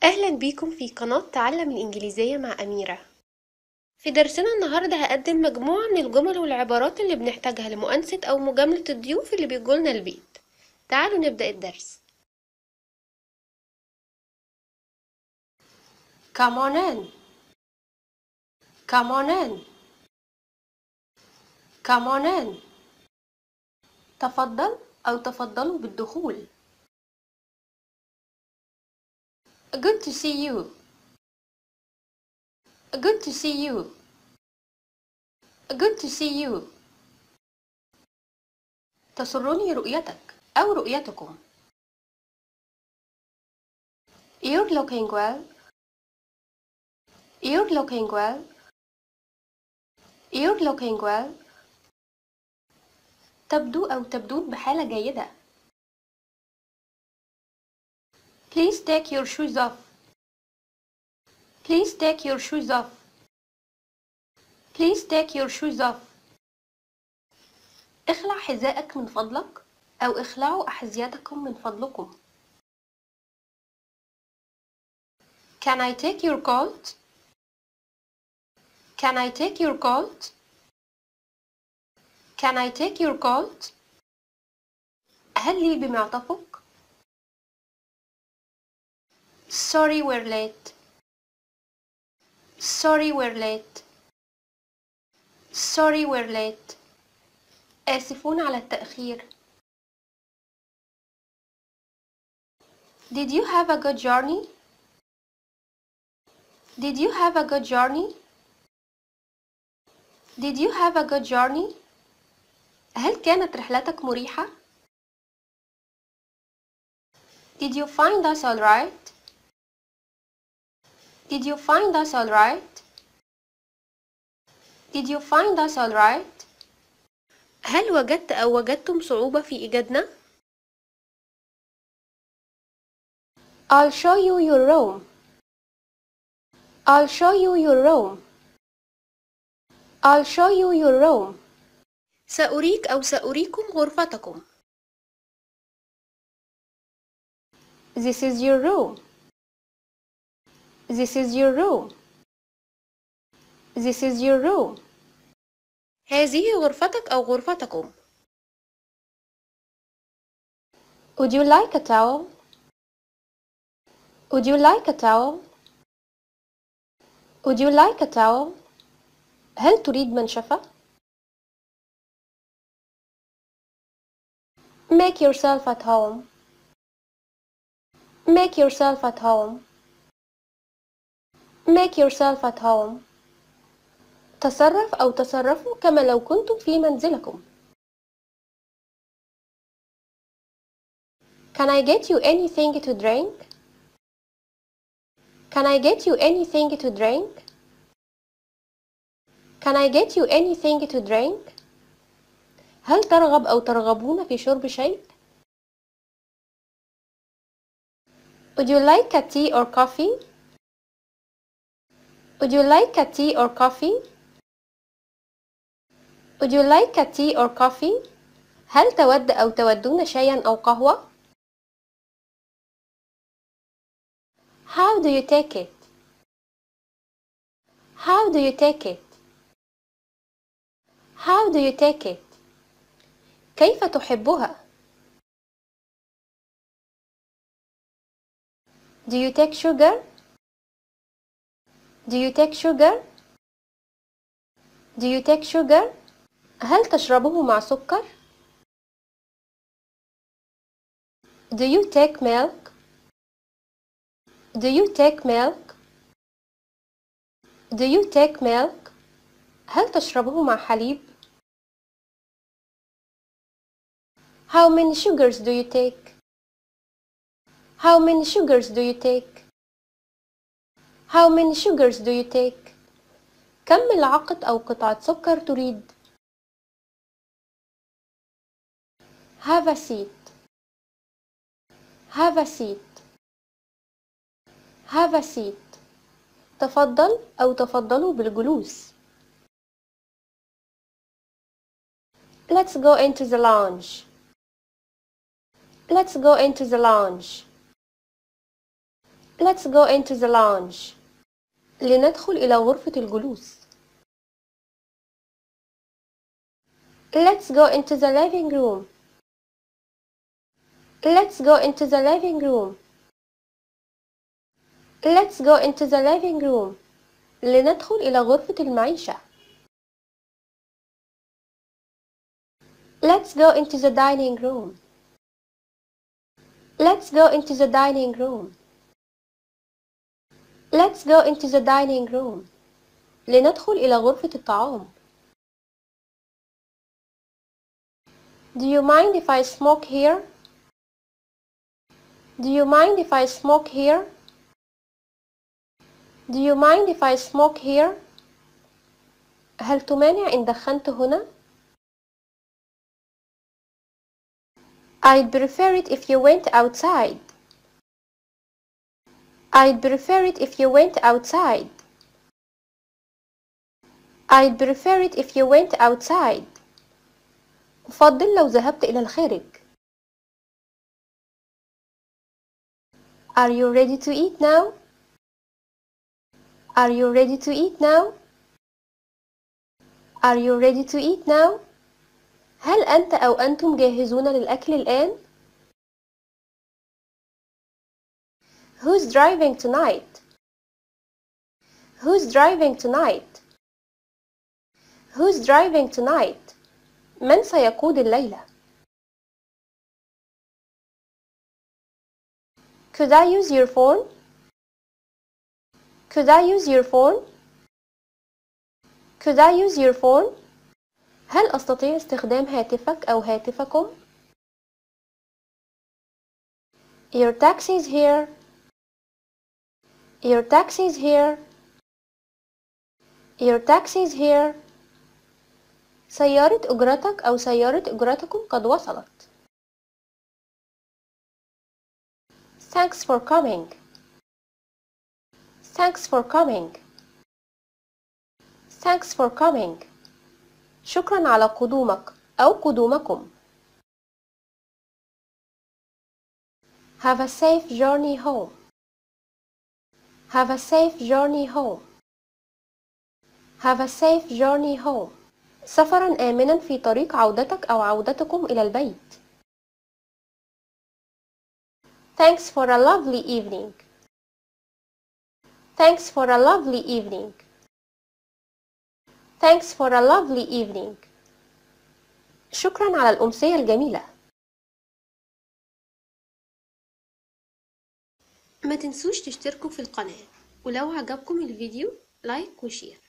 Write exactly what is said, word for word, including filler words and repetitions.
أهلا بيكم في قناة تعلم الإنجليزية مع أميرة. في درسنا النهاردة هقدم مجموعة من الجمل والعبارات اللي بنحتاجها لمؤانسة أو مجاملة الضيوف اللي بيجولنا البيت. تعالوا نبدأ الدرس. Come on in. Come on in. Come on in. تفضل أو تفضلوا بالدخول. Good to see you. Good to see you. Good to see you. تسرني رؤيتك أو رؤيتكم. You're looking well. You're looking well. You're looking well. تبدو أو تبدون بحالة جيدة. Please take your shoes off. Please take your shoes off. Please take your shoes off. اخلع حذائك من فضلك أو اخلعوا أحذيتكم من فضلكم. Can I take your coat? Can I take your coat? Can I take your coat? هل لي بمعطفك؟ Sorry we're late. Sorry we're late. Sorry we're late. آسفون على التأخير. Did you have a good journey? Did you have a good journey? Did you have a good journey? هل كانت رحلتك مريحة؟ Did you find us all right? Did you find us all right? Did you find us all right? هل وجدت أو وجدتم صعوبة في إيجادنا؟ I'll show you your room. I'll show you your room. I'll show you your room. سأريك أو سأريكم غرفتكم. This is your room. This is your room. This is your room. هذه غرفتك أو غرفتكم. Would you like a towel? Would you like a towel? Would you like a towel? هل تريد منشفة؟ Make yourself at home. Make yourself at home. Make yourself at home. تصرف أو تصرفوا كما لو كنتم في منزلكم. Can I get you anything to drink? Can I get you anything to drink? Can I get you anything to drink? هل ترغب أو ترغبون في شرب شيء؟ Would you like a tea or coffee? Would you like a tea or coffee? Would you like a tea or coffee? هل تود أو تودون شايا أو قهوة؟ How do you take it? How do you take it? How do you take it? كيف تحبها؟ Do you take sugar? Do you take sugar? Do you take sugar? هل تشربه مع سكر؟ Do you take milk? Do you take milk? Do you take milk? هل تشربه مع حليب؟ How many sugars do you take? How many sugars do you take? How many sugars do you take? كم ملعقة أو قطعة سكر تريد؟ Have a seat. Have a seat. Have a seat. تفضل أو تفضلوا بالجلوس. Let's go into the lounge. Let's go into the lounge. Let's go into the lounge. لندخل إلى غرفة الجلوس. Let's go into the living room. Let's go into the living room. Let's go into the living room. لندخل إلى غرفة المعيشة. Let's go into the dining room. Let's go into the dining room. Let's go into the dining room. لندخل إلى غرفة الطعام. Do you mind if I smoke here? Do you mind if I smoke here? Do you mind if I smoke here? هل تمانع إن دخنت هنا؟ I'd prefer it if you went outside. I'd prefer it if you went outside. I'd prefer it if you went outside. أفضل لو ذهبت إلى الخارج. Are you ready to eat now? Are you ready to eat now? Are you ready to eat now? هل أنت أو أنتم جاهزون للأكل الآن؟ Who's driving tonight? Who's driving tonight? Who's driving tonight? من سيقود الليلة؟ Could I use your phone? Could I use your phone? Could I use your phone? هل أستطيع استخدام هاتفك أو هاتفكم؟ Your taxi is here. Your taxi is here. Your taxi is here. سيارة أجرتك أو سيارة أجرتكم قد وصلت. Thanks for coming. Thanks for coming. Thanks for coming. شكرا على قدومك أو قدومكم. Have a safe journey home. Have a safe journey home. Have a safe journey home. سفرا آمنا في طريق عودتك أو عودتكم إلى البيت. Thanks for a lovely evening. Thanks for a lovely evening. Thanks for a lovely evening. شكرا على الأمسية الجميلة. ما تنسوش تشتركوا في القناة، ولو عجبكم الفيديو لايك وشير.